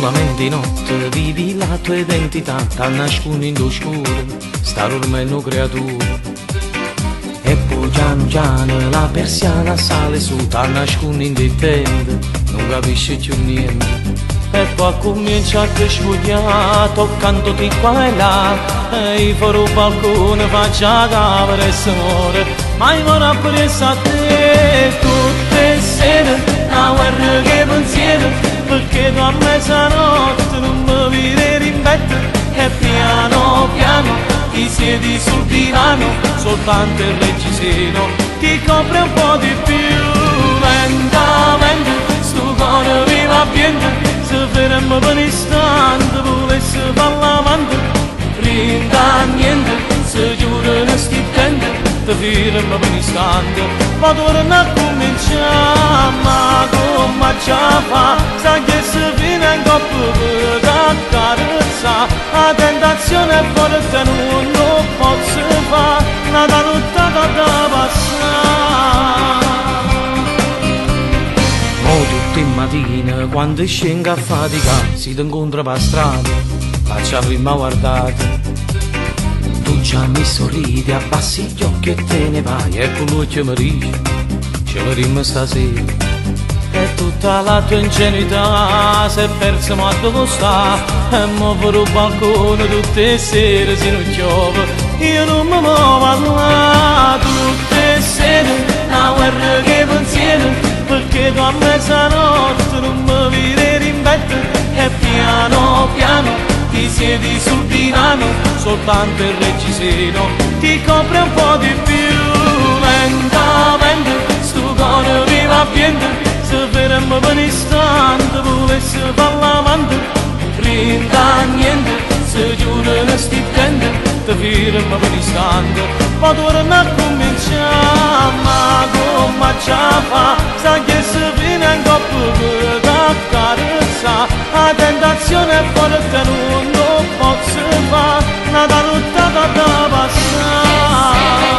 solamente notte vidi la tua identità, ti nascondi in oscuro, sta dormendo creatura. E poi piano piano la persiana sale su, ti nascondi in tende, non capisci più niente. E poi comincia a sfogliare, toccandoti qua e là, e io farò il balcone, faccio la camera e s'amore, ma io vorrei preso a te tutte sere, una guerra che pensiero, perché tu a mezzanotte non mi vedi in betta, e piano piano ti siedi sul divano, soltanto il reggiseno ti copre un po' di più. Lentamente sto cuore viva pieno, se ferma per un istante volesse far l'amante, rinda niente, se giura ne stipendio, ti ferma per un istante, ma torna a cominciare, ma come già fa, sa che se viene in coppia per t'accarezza, la tentazione è forte, non lo posso fare, una nottata da passare. Tutte le mattine quando scengo a fatica, si ti incontra per strada, faccio la prima guardata. Tu già mi sorridi, abbassi gli occhi e te ne vai, e con lui che mi dice, ci vedremo stasera. E tutta la tua ingenuità si è persa, ma dove sta? E mo per il balcone tutte le sere si non piove, io non mi muovo là. Tutte le sere una guerra che pensiero, perché tu a mezzanotte non mi vedi in betta, e piano piano ti siedi sul divano, soltanto il reggiseno ti copre un po' di più. Lentamente sto cuore viva pieno, se ferma per un istante volesse far l'amante, rinda niente, se giura ne stipendio, ti ferma per un istante, ma torna a cominciare, ma come già fa, sa che se viene in coppia per t'accarezza, la tentazione è forte, non lo posso fare, una nottata da passare.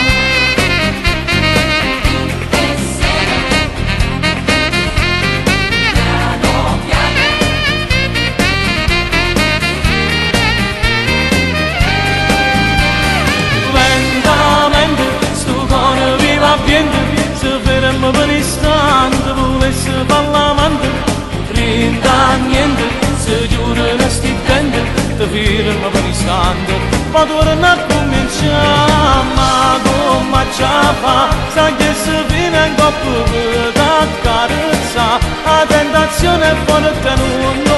Se ferma per un istante volesse far l'amante, rinda niente, se giura ne stipendio, ti ferma per un istante, ma torna a cominciare, ma come già fa, sa che se viene in coppia per t'accarezza, la tentazione è forte, non